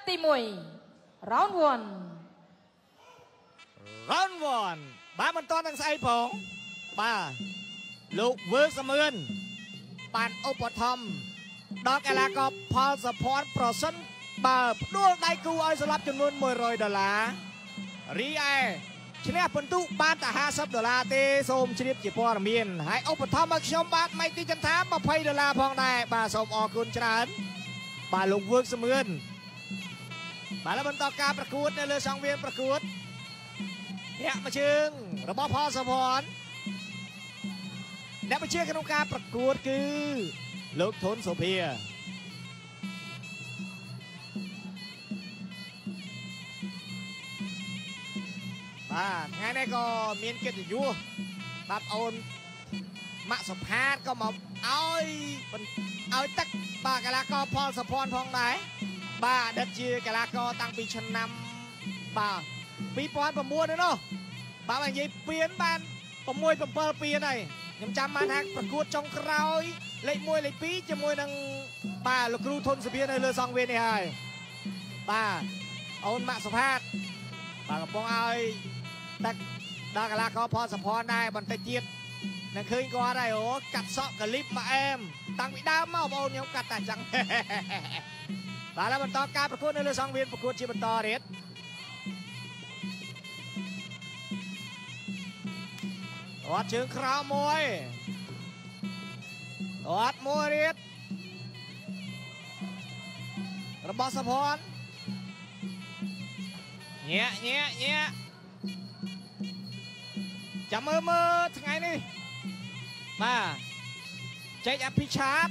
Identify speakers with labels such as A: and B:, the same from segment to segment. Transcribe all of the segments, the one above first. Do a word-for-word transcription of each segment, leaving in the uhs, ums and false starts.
A: ទីមួយ round one
B: round one បាទមិនតន់នឹងស្អីផងបាទលោកវើសមឿនបានឧបត្ថម្ភដល់កីឡាករផលសុភ័ណ្ឌប្រសិនបើផ្ដួលដៃគូឲ្យស្លាប់ចំនួនមួយរយដុល្លាររីឯឈ្នះពិន្ទុបានតែห้าสิบដុល្លារទេសូមជ្រាបជាព័ត៌មានហើយឧបត្ថម្ភឲ្យខ្ញុំបាទម៉ៃទីចន្ទថាยี่สิบដុល្លារផងដែរបាទសូមអរគុណច្រើនបាទលោកវើសមឿនបាទបន្តការប្រកួតនៅលើសង្វៀនប្រកួតអ្នកមួយជើងរបស់ផលសុភ័ណ្ឌអ្នកបញ្ជាក្នុងការប្រកួតគឺលោកធនសុភាបាទថ្ងៃនេះក៏មានកិត្តិយសបាទអូនម៉ាក់សុផាតក៏មកឲ្យឲ្យទឹកបាទកីឡាករផលសុភ័ណ្ឌផងដែរបាទអតីតជាកីឡាករតាំងពីឆ្នាំបាទពីរពាន់ប្រាំបួននេះនោះបាទនិយាយពៀនបាន៦ 7ពៀនហើយខ្ញុំចាំបានថាប្រកួតចុងក្រោយលេខមួយលេខពីរជាមួយនឹងបាទលោកគ្រូធនសុភានៅលើសង្វៀននេះហើយបាទអូនម៉ាក់សុផាតបាទកំពុងឲ្យទឹកដល់កីឡាករផលសុភ័ណ្ឌដែរបន្តិចទៀតនឹងឃើញគាត់ហើយអូកាត់សក់កលីបមកអែមតាំងពីដើមមកបងអូនខ្ញុំកាត់តែអញ្ចឹងបាទហើយបន្តការប្រកួតនៅលើសង្វៀនប្រកួតជាបន្តទៀតអត់ជើងក្រោមមួយអត់មួយទៀតរបស់សុភ័ណ្ឌញាក់ញាក់ញាក់ចាំមើលមើលថ្ងៃនេះបាទចេកអភិឆាត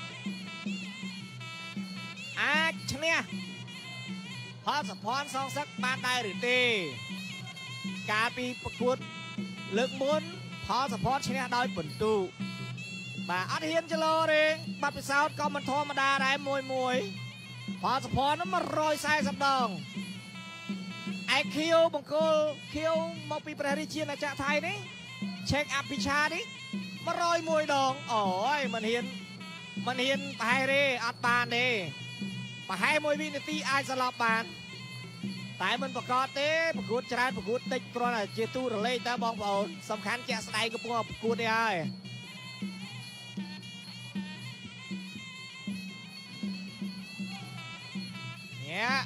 B: អាចឈ្នះផលសុភ័ណ្ឌសងសឹកបានដែរឬទេកាលពីប្រកួតលើកមុនផលសុភ័ណ្ឌឈ្នះដោយពិន្ទុបាទអត់ហ៊ានចលោទេបាត់ពិសោធន៍ក៏មិនធម្មតាដែរមួយមួយផលសុភ័ណ្ឌនោះមួយរយសែសិបដងឯខៀវបង្គោលខៀវមកពីព្រះរាជាណាចក្រថៃនេះឆេកអភិឆានេះមួយរយមួយដងអូយមិនហ៊ានមិនហ៊ានប្រហែលទេអត់បានទេប្រហែលមួយវិនាទីអាចស្លាប់បានតែមិនប្រកាសទេប្រកួតច្រើនប្រកួតតិចគ្រាន់តែជាទូរលេខតើបងប្អូនសំខាន់ជាក់ស្ដែងកំពុងប្រកួតនេះហើយញ៉ា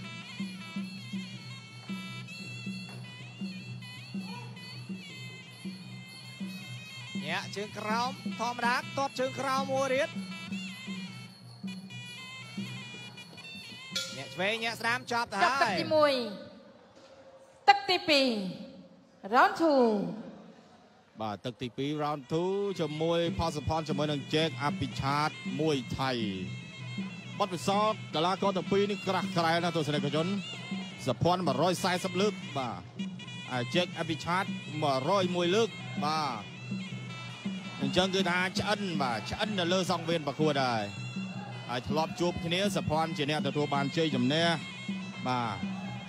B: ញ៉ាជើងក្រោមធម្មតាតតជើងក្រោមមួយទៀតញ៉ាឆ្វេងញ៉ាស្ដាមចប់ទៅហើយ
A: ទឹកទីមួយទឹកទីពីរ round two
C: បាទទឹកទីពីរ round two ជាមួយផលសុភ័ណ្ឌជាមួយនឹងជែកអភិឆាតមួយថៃបទពិសោធន៍កីឡាករទាំងពីរនេះក្រាស់ក្រែលណាស់ទស្សនិកជនសុភ័ណ្ឌមួយរយសែសិបលើកបាទហើយជែកអភិឆាតមួយរយមួយលើកបាទអញ្ចឹងគឺថាឆ្អិនបាទឆ្អិននៅលើសង្វៀនប្រកួតហើយហើយធ្លាប់ជួបគ្នាសុភ័ណ្ឌជាអ្នកទទួលបានជ័យជំនះបាទ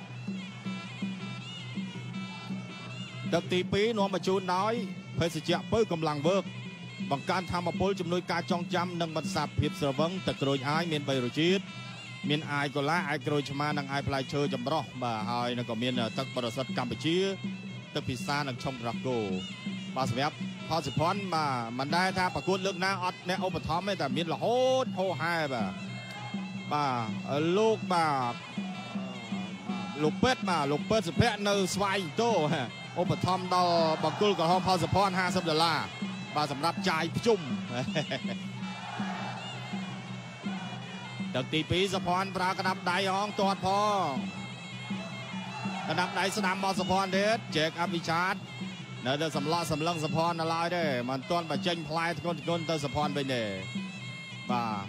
C: ទឹកទីពីរនាំបញ្ជូនដោយភេសជ្ជៈពៅកម្លាំងវើកបង្កើនធម៌ពលជំនួយការចងចាំនិងបន្សាបភាពស្រវឹងទឹកក្រូចអាយមានបីរសជាតិមានអាយកូឡាអាយក្រូចឆ្មានិងអាយផ្លែឈើចម្រុះបាទហើយនឹងក៏មានទឹកបរិសុទ្ធកម្ពុជាទឹកពិសានិងឆុងរ៉ាកូបាទសម្រាប់ផលសុភ័ណ្ឌបាទមិនដែលថាប្រកួតលើកណាអត់អ្នកឧបត្ថម្ភទេតែមានរហូតហូរហែបាទបាទលោកបាទលោកពេទ្យបាទលោកពេទ្យសុភ័ក្រនៅស្វាយតូឧបត្ថម្ភដល់បង្គោលក្រហមផលសុភ័ណ្ឌห้าสิบដុល្លារបាទសម្រាប់ចាយភ្ជុំទឹកទីពីរសុភ័ណ្ឌប្រើក្តាប់ដៃហងទាត់ផងក្តាប់ដៃស្ដាំមកសុភ័ណ្ឌទៀតជែកអភិឆាតនៅតែសម្លក់សម្លឹងសុភ័ណ្ឌនៅឡើយទេមិនទាន់បញ្ចេញផ្លែធ្ងន់ធ្ងរទៅសុភ័ណ្ឌវិញទេបាទ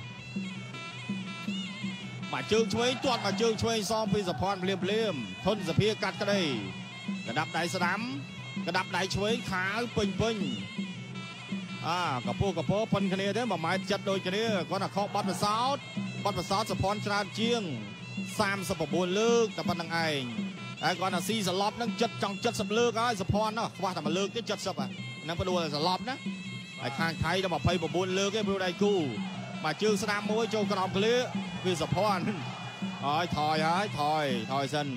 C: បាទជើងឆ្វេងទាត់មកជើងឆ្វេងសងពីសុភ័ណ្ឌភ្លាមភ្លាមធនសភាកាត់ក្តីក្តាប់ដៃស្ដាំក្តាប់ដៃឆ្វេងខាវពេញពេញអាកពូកពូប៉ុនគ្នាទេមួយម៉ែត្រចិត្តដូចគ្នាគាត់តែខកបាត់ពិសោធន៍បាត់ពិសោធន៍សុភ័ណ្ឌច្រើនជាងសាមសិប៩លើកតែប៉ុណ្្នឹងឯងហើយគាត់ថាស៊ីសឡប់នឹងចិត្តចង់ចិត្តសិបលើកហើយសុភ័ណ្ឌនោះខ្វះតែមួយលើកទៀតចិត្តសិបហ្នឹងផ្ដួលសឡប់ណាហើយខាងថៃដល់ยี่สิบเก้าលើកឯងព្រោះដៃគូបាទជើងស្ដាំមួយចូលក្រោមក្លៀវាសុភ័ណ្ឌហើយថយហើយថយថយសិន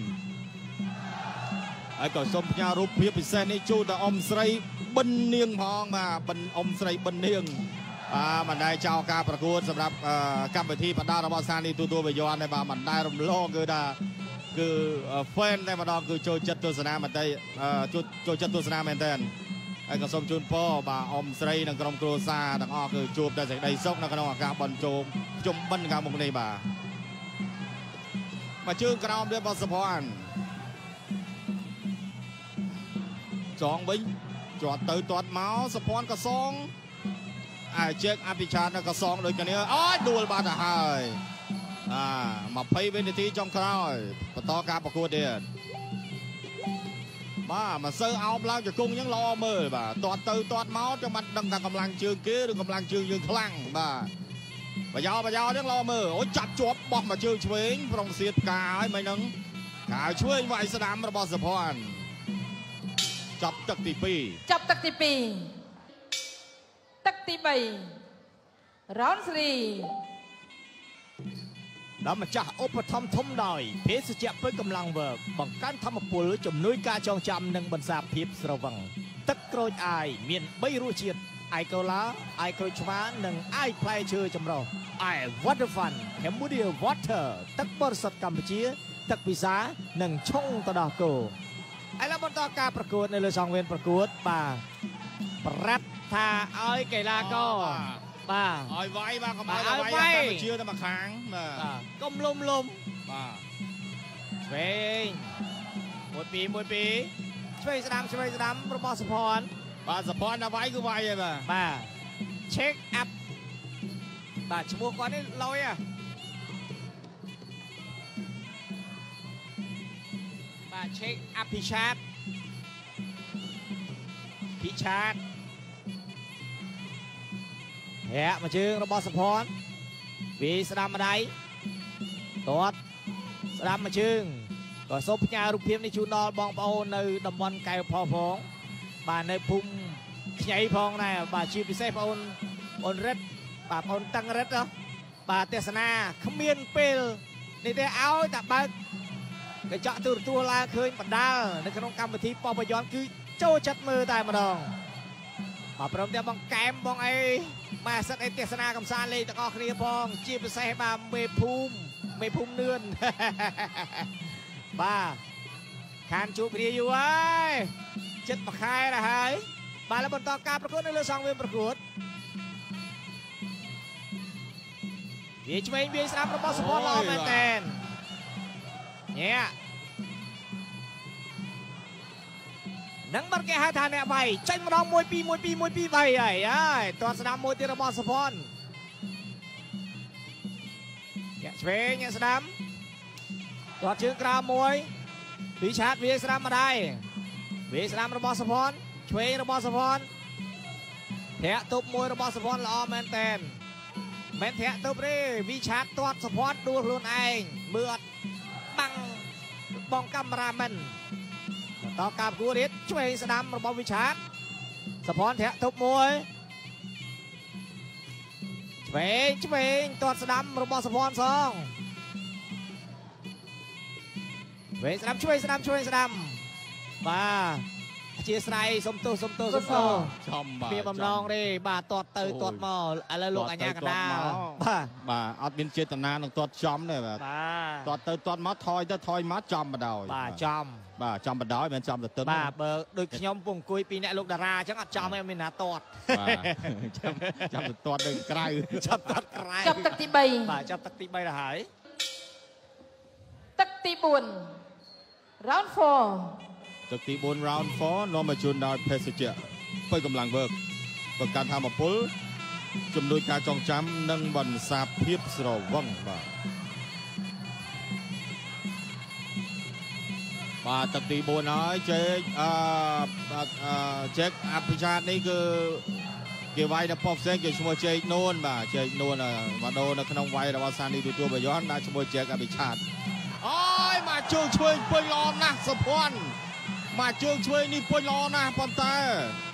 C: ហើយក៏សូមផ្ញើរូបភាពពិសេសនេះជូនដល់អ៊ំស្រីប៊ិននាងផងបាទប៊ិនអ៊ំស្រីប៊ិននាងបាទមិនដែលចោលការប្រកួតសម្រាប់កម្មវិធីបដារបស់សានីទទួលវិយ័នដែរបាទមិនដែលរំលងគឺថាគឺ fan តែម្ដងគឺចូលចិត្តទស្សនាមែនតើចូលចិត្តទស្សនាមែនតើហើយក៏សូមជូនពរបាទអ៊ំស្រីនិងក្រុមគ្រួសារទាំងអស់គឺជួបតែសេចក្តីសុខនៅក្នុងឱកាសបន់ជោគជុំបិណ្ឌខាងមុខនេះបាទមកជើងក្រោមទៀតរបស់សុភ័ណ្ឌចងវិញជាប់ទៅទាត់មកសុភ័ណ្ឌក៏សងអាជែកអភិឆាតក៏សងដូចគ្នាអូយដួលបាត់ទៅហើយអា20វិនាទីចុងក្រោយបន្តការប្រកួតទៀតបាទមកសើអោបឡើងជង្គង់អញ្ចឹងល្អមើលបាទទាត់ទៅទាត់មកចាំបាត់ដឹងថាកម្លាំងជើងគេឬកម្លាំងជើងយើងខ្លាំងបាទបយោបយោហ្នឹងល្អមើលអូចាប់ជាប់បោះមកជើងឆ្វេងប្រុងសៀតផ្កាហើយមិនហ្នឹងកាវឆ្វេងវាយស្ដាំរបស់សុភ័ណ្ឌចាប់ទឹកទីពីរ
A: ចាប់ទឹកទីពីរទឹកទីបីរ៉ោនស្រី
B: ដល់ម្ចាស់ឧបត្ថម្ភធំដោយភេសជ្ជៈពេញកម្លាំងវើកបង្កើនធម្មពលជំនួយការចងចាំនិងបន្សាបភាពស្រវឹងទឹកក្រូចអាយមានបីរសជាតិអាយកូឡាអាយក្រូចឆ្មានិងអាយផ្លែឈើចម្រុះអាយ Water Fun Cambodia Water ទឹកបរិសុទ្ធកម្ពុជាទឹកពិសានិងឆុងទៅដោះគោឥឡូវបន្តការប្រកួតនៅលើសង្វេនប្រកួតបាទប្រាប់ថាឲ្យកីឡាករបាទ
C: ឲ្យវាយបាទកុំឲ្យវាយកម្ពុជាទៅមកខាង
B: បាទកុំលុំលុំ
C: បាទ
B: ឆ្វេងមួយពីរមួយពីរឆ្វេងស្ដាំឆ្វេងស្ដាំរបស់សុភ័ណ្ឌ
C: បាទសុភ័ណ្ឌដល់វាយគឺវាយហើយបាទ
B: បាទ check up បាទឈ្មោះគាត់នេះលយហ៎បាទ check up ពីឆាតពីឆាតហែកមកជើងរបស់សុភ័ណ្ឌវាស្ដាំម្ដាយទាត់ស្ដាំមកជើងក៏សូមផ្ញើរូបភាពនេះជូនដល់បងប្អូននៅតំបន់កែវផផងបាទនៅភូមិខ្ញីផងដែរបាទជាពិសេសបងប្អូនអូនរិទ្ធបាទបងប្អូនតឹងរិទ្ធបាទទេសនាគ្មានពេលនេះទេឲ្យតែបើកកញ្ចក់ទូរទស្សន៍ឡើងឃើញបណ្ដាលនៅក្នុងកម្មវិធីបបយ័នគឺចូលចិត្តមើលតែម្ដងបាទព្រមទាំងបងកែមបងអីបាទសិតអីទេសនាកំសាន្តលេងទាំងអស់គ្នាផងជាពិសេសបាទមេភូមិមេភូមិនឿនបាទខានជួបគ្នាយូរហើយចិត្តមួយខែទៅហើយបាទแล้วបន្តការប្រកួតនៅលើសង្វេនប្រកួតវាឆ្វេងវាស្ដាំរបស់សុភ័ណ្ឌល្អមែនតើញ៉ានឹងបាត់គេហៅថាអ្នកវាយចេញម្ដងមួយពីរមួយពីរមួយពីរបីហើយហើយទាត់ស្ដាំមួយទៀតរបស់សុភ័ណ្ឌញាក់ឆ្វេងញាក់ស្ដាំទាត់ជើងក្រោមមួយពីឆាតវាស្ដាំម្ដាយវាស្ដាំរបស់សុភ័ណ្ឌឆ្វេងរបស់សុភ័ណ្ឌធាក់ទប់មួយរបស់សុភ័ណ្ឌល្អមែនតែនមិនធាក់ទប់ទេវិឆាតទាត់សុភ័ណ្ឌដួលខ្លួនឯងមើលអត់បាំងបងកាមេរ៉ាមិនតការប្រកួតទៀតឆ្វេងស្ដាំរបស់វិឆាតសុភ័ណ្ឌធាក់ទប់មួយឆ្វេងឆ្វេងទាត់ស្ដាំរបស់សុភ័ណ្ឌសងឆ្វេងស្ដាំឆ្វេងស្ដាំឆ្វេងស្ដាំបាទអធិស្ឋានសុំទោសសុំទោសសុំទោស
C: ចំបាទ
B: មានបំណងទេបាទទាត់ទៅទាត់មកឥឡូវលោកអញ្ញាកណ្ដាល
C: បាទបាទអត់មានចេតនានឹងទាត់ចំទេបាទទាត់ទៅទាត់មកថយទៅថយមកចំបដ ாய்
B: បាទចំ
C: បាទចំបដ ாய் មិនចំទៅទឹក
B: បាទបើដូចខ្ញុំពងអង្គុយពីអ្នកលោកតារាអញ្ចឹងអត់ចំទេមានណាទាត់
C: បាទចំចំទៅទាត់នៅក្រៅ
B: ចាប់ទាត់ក្រៅ
A: ចាប់ទឹកទីបី
B: បាទចាប់ទឹកទីបីទៅហើយ
A: ទឹកទីបួន round ហ្វ័រ
C: ទឹកទីបួន round ហ្វ័រនាំមកជូនដោយភេសជ្ជៈពេញកម្លាំងវើកបង្កើនធម៌ពលជំនួយការចងចាំនិងបន្សាបភាពស្រវឹងបាទបាទទឹកទីបួនហើយជែកអឺជែកអភិឆាតនេះគឺគេវាយនៅប៉ុស្តិ៍ផ្សេងគេឈ្មោះជែកនួនបាទជែកនួនមកដូរនៅក្នុងវាយរបស់សានីទទួលបយ័នដាក់ឈ្មោះជែកអភិឆាតអូយមកជើងឆ្វេងពេញល្អណាស់សុភ័ណ្ឌមកជើងឆ្វេងនេះពេញល្អណាស់ប៉ុន្តែ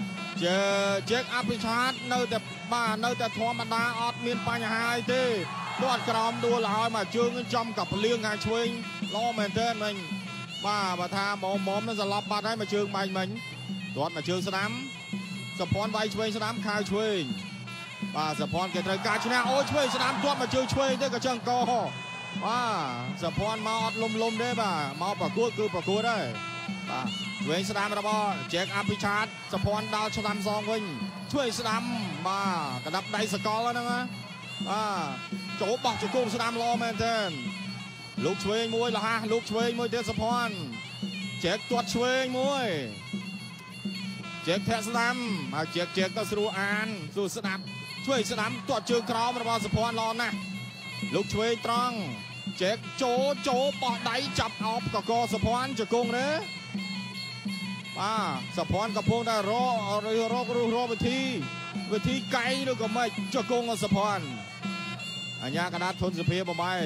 C: ជើជែកអភិឆាតនៅតែបាទនៅតែធម្មតាអត់មានបញ្ហាអីទេទាត់ក្រោមដួលឲ្យមកជើងចំกับលៀងខាងឆ្វេងល្អមែនទែនមិញបាទបើថាមុំមុំនឹងសន្លប់បាត់ហើយមកជើងបាញ់មិញទាត់មកជើងស្ដាំសុភ័ណ្ឌវាយឆ្វេងស្ដាំខាវឆ្វេងបាទសុភ័ណ្ឌគេត្រូវការឈ្នះអូឆ្វេងស្ដាំទាត់មកជើងឆ្វេងទៅក៏ចឹងកោបាទសុភ័ណ្ឌមកអត់លំលំទេបាទមកប្រកួតគឺប្រកួតហើយបាទឆ្វេងស្ដាំរបស់ Jack អភិឆាតសុភ័ណ្ឌដល់ស្ដាំសងវិញឆ្វេងស្ដាំបាទកណ្ដាប់ដៃសកលហ្នឹងណាបាទចូលបោះជង្គង់ស្ដាំល្អមែនទែនលោកឆ្វេងមួយលះលោកឆ្វេងមួយទៀតសុភ័ណ្ឌ Jack ទាត់ឆ្វេងមួយ Jack ធាក់ស្ដាំហើយ Jack Jack ក៏ស្រួលអានស្រួលស្ដាប់ឆ្វេងស្ដាំទាត់ជើងក្រោមរបស់សុភ័ណ្ឌល្អណាស់លោកឆ្វេងត្រង់ Jack ចូលចូលបោះដៃចាប់អោបកកសុភ័ណ្ឌជង្គង់ទេបាទសុភ័ណ្ឌកំពុងតែរករករកររវិធីវិធីកៃឬក៏មិនជង្គង់របស់សុភ័ណ្ឌអញ្ញាកណាត់ធនសុភាបំបែក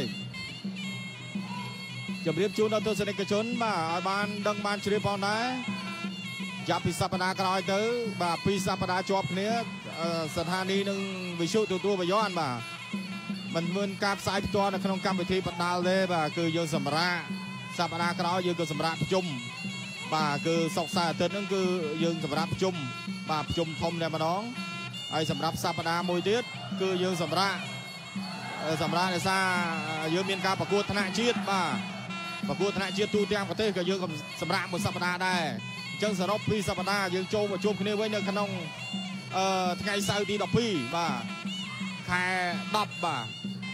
C: ជម្រាបជូនដល់ទស្សនិកជនបាទឲ្យបានដឹងបានជ្រាបផងដែរចាប់ពីសប្តាហ៍ក្រោយទៅបាទពីសប្តាហ៍ជាប់គ្នាស្ថានីយ៍នឹងវិទ្យុទូទួលបយ័នបាទមិនមានការផ្សាយផ្ទាល់នៅក្នុងកម្មវិធីបដាល់ទេបាទគឺយើងសម្រាប់សប្តាហ៍ក្រោយយើងក៏សម្រាប់ប្រជុំបាទគឺសុកសៅរ៍អាទិត្យហ្នឹងគឺយើងសម្រាប់ប្រជុំបាទប្រជុំធំតែម្ដងហើយសម្រាប់សប្តាហ៍មួយទៀតគឺយើងសម្រាប់សម្រាប់ដោយសារយើងមានការប្រកួតថ្នាក់ជាតិបាទប្រកួតថ្នាក់ជាតិទូទាំងប្រទេសក៏យើងក៏សម្រាប់មួយសប្តាហ៍ដែរអញ្ចឹងសរុបពីសប្តាហ៍យើងចូលមកជួបគ្នាវិញនៅក្នុងអឺថ្ងៃសៅរ៍ទីដប់ពីរបាទខែដប់បាទ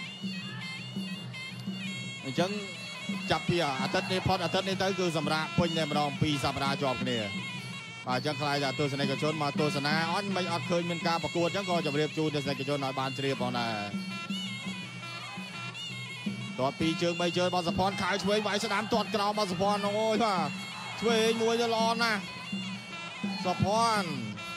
C: អញ្ចឹងចាប់ពីអាទិត្យនេះផុតអាទិត្យនេះទៅគឺសម្រាប់ពេញតែម្ដងពីរសប្តាហ៍ជាប់គ្នាបាទអញ្ចឹងខ្លាយថាទស្សនិកជនមកទស្សនាអញមិនអត់ឃើញមានការប្រកួតអញ្ចឹងក៏ជម្រាបជូនទស្សនិកជនឲ្យបានជ្រាបផងដែរទាត់ពីជើងបីជើងរបស់សុភ័ណ្ឌខៅឆ្វេងវាយស្ដាំទាត់ក្រោមរបស់សុភ័ណ្ឌអូយបាទឆ្វេងមួយទៅល្អណាស់សុភ័ណ្ឌ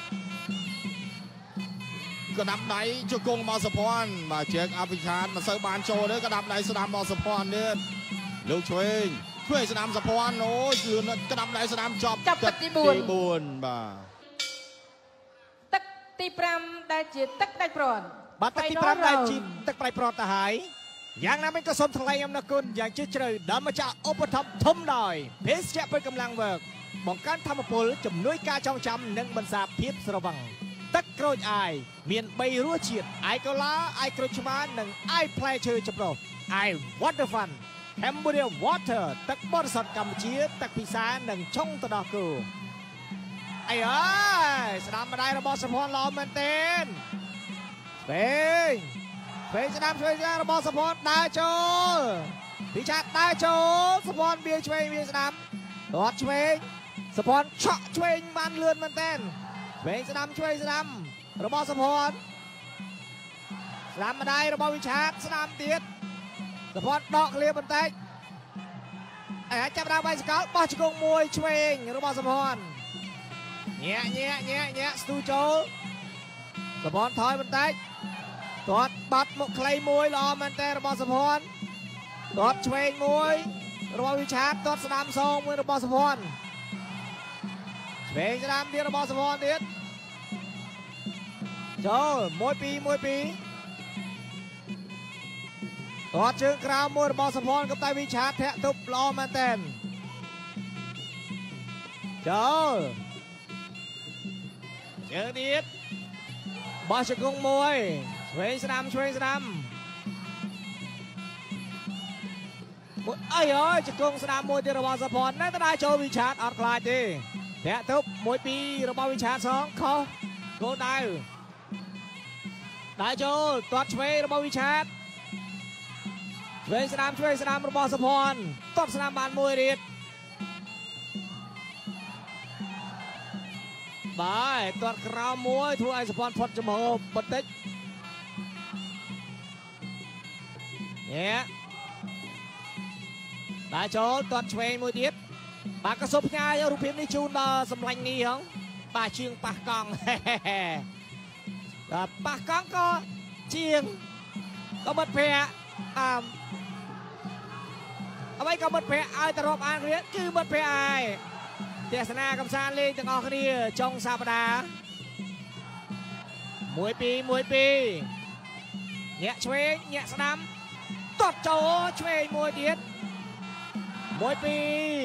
C: កដាប់ដៃជង្គង់របស់សុភ័ណ្ឌបាទជែកអភិឆាតមិនសូវបានចូលទេកដាប់ដៃស្ដាំរបស់សុភ័ណ្ឌទៀតលោកឆ្វេងឆ្វេងស្ដាំសុភ័ណ្ឌអូយលឿនកដាប់ដៃស្ដាំចប់
A: ចាប់ទឹកទីបួន
C: ទីបួនបាទ
A: ទឹកទីប្រាំដែលជាទឹកដាច់ព្រាត់
B: បាទទឹកទីប្រាំដែលជាទឹកដាច់ព្រាត់ទៅហើយយ៉ាងណាមិញក៏សូមថ្លែងអំណរគុណយ៉ាងជ្រាលជ្រៅដល់ម្ចាស់ឧបត្ថម្ភធំដោយភេសជ្ជៈពេញកម្លាំងវើកបង្កើនធម៌ពលជំនួយការចងចាំនិងបន្សាបភាពស្រវឹងទឹកក្រូចអាយមានបីរសជាតិអាយកូឡាអាយក្រូចឆ្មានិងអាយផ្លែឈើចម្រុះអាយ Water Fun Cambodia Water ទឹកបរិសុទ្ធកម្ពុជាទឹកពិសានិងឆុងទៅដោះគោអីអើយស្ដាំម្ដាយរបស់សុភ័ណ្ឌល្អមែនទែនវេងវេងស្ដាំឆ្វេងស្ដាំរបស់សុភ័ណ្ឌដើរចូលពីឆាតដើរចូលសុភ័ណ្ឌវាឆ្វេងវាស្ដាំរត់ឆ្វេងសុភ័ណ្ឌឆក់ឆ្វេងបានលឿនមែនទែនវេងស្ដាំឆ្វេងស្ដាំរបស់សុភ័ណ្ឌស្ដាំម្ដាយរបស់វិឆាតស្ដាំទៀតសុភ័ណ្ឌដកឃ្លាបន្តិចអាចចាប់ដើមបាយសកលបោះជង្គង់មួយឆ្វេងរបស់សុភ័ណ្ឌញាក់ញាក់ញាក់ញាក់ស្ទូចូលសុភ័ណ្ឌថយបន្តិចទាត់បាត់មុខខ្លីមួយល្អមែនតើរបស់សុភ័ណ្ឌទាត់ឆ្វេងមួយរបស់វិឆាតទាត់ស្ដាំសងមួយរបស់សុភ័ណ្ឌឆ្វេងស្ដាំទៀតរបស់សុភ័ណ្ឌទៀតចូលមួយពីរមួយពីរទាត់ជើងក្រៅមួយរបស់សុភ័ណ្ឌក៏តែវិឆាតធាក់ទប់ល្អមែនតើចូលជើងទៀតបោះជង្គង់មួយឆ្វេងស្ដាំឆ្វេងស្ដាំមួយអីអើយជង្គង់ស្ដាំមួយទៀតរបស់សុភ័ណ្ឌនៅតែដើរចូលវិឆាតអត់ខ្លាចទេធាក់ទប់មួយពីររបស់វិឆាតសងខុសគោលដៅដើរចូលទាត់ឆ្វេងរបស់វិឆាតឆ្វេងស្ដាំឆ្វេងស្ដាំរបស់សុភ័ណ្ឌទាត់ស្ដាំបានមួយរៀតបាទទាត់ក្រោមមួយធ្វើឲ្យសុភ័ណ្ឌផុតចំហបន្តិចញ៉ែដើរចូលទាត់ឆ្វេងមួយទៀតបាទក៏សូមផ្ញើរូបភាពនេះជូនដល់សម្លាញ់នេះហងបាទជាងប៉ះកង់បាទប៉ះកង់ក៏ជាងក៏មិត្តភ័ក្តិអឺអ្វីក៏មិត្តភ័ក្តិឲ្យទៅរាប់អានគ្នាគឺមិត្តភ័ក្តិឯងទេសនាកំសាន្តលេងទាំងអស់គ្នាចុងសប្តាហ៍មួយពីរមួយពីរញាក់ឆ្វេងញាក់ស្ដាំទាត់ចូលឆ្វេងមួយទៀតមួយពីរ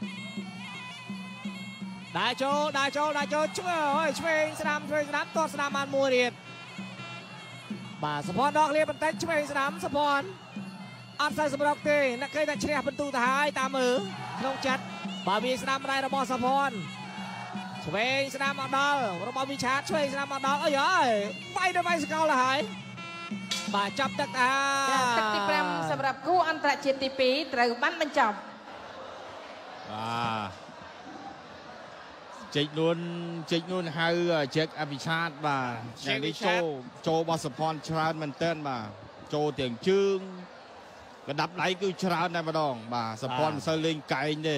B: ដើរចូលដើរចូលដើរចូលឆ្វេងឆ្វេងស្ដាំឆ្វេងស្ដាំទាត់ស្ដាំបានមួយទៀតបាទសុភ័ណ្ឌដកលាបន្តិចឆ្វេងស្ដាំសុភ័ណ្ឌអត់សូវសម្រុកទេអ្នកគេតែឈ្នះបន្ទូទៅហើយតាមមើលក្នុងចិត្តបើវាស្ដាំដៃរបស់សុភ័ណ្ឌឆ្វេងស្ដាំមកដល់របស់វិឆាតឆ្វេងស្ដាំមកដល់អីហើយវាយទៅវាយសកលទៅហើយបាទចាប់ទឹកអា
A: ទឹកទីប្រាំសម្រាប់គូអន្តរជាតិទីពីរត្រូវបានបញ្ចប់
C: បាទចេកនួនចេកនួនហៅចេកអភិឆាតបាទយ៉ាងនេះចូលចូលបោះសុភ័ណ្ឌច្រើនមែនទែនបាទចូលទាំងជើងកណ្ដាប់ដៃគឺច្រើនតែម្ដងបាទសុភ័ណ្ឌមិនសូវលេងកែងទេ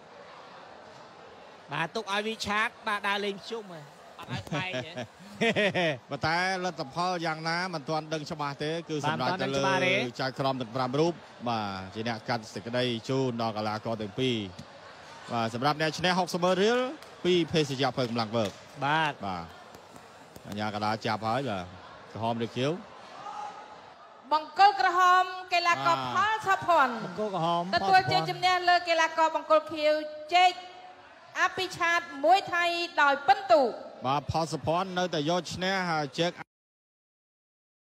B: បាទទុកឲ្យវិឆាតបាទដើរលេងជុំហ៎អត់ឲ្យបែកទេ
C: ប៉ុន្តែលទ្ធផលយ៉ាងណាមិនទាន់ដឹងច្បាស់ទេគឺសម្រាប់ទៅលើចៅក្រមទាំង 5 រូបបាទជាអ្នកកាត់សេចក្តីជូនដល់កីឡាករទាំងពីរបាទសម្រាប់អ្នកឈ្នះ 60 ម៉ឺនរៀលពីភេសជ្ជៈភើកម្លាំងវើក
B: បាទ
C: បាទអញ្ញាកដាចាប់ហើយបាទក្រហមឬខៀវ
A: បង្គោលក្រហមកីឡាករផលសុភ័ណ្ឌ
B: បង្គោលក្រហម
A: ទទួលជ័យជំនះលើកីឡាករបង្គោលខៀវជែកអភិឆាតមួយថៃដោយពិន្ទុ
C: បាទផលសុភ័ណ្ឌនៅតែយកឈ្នះជើក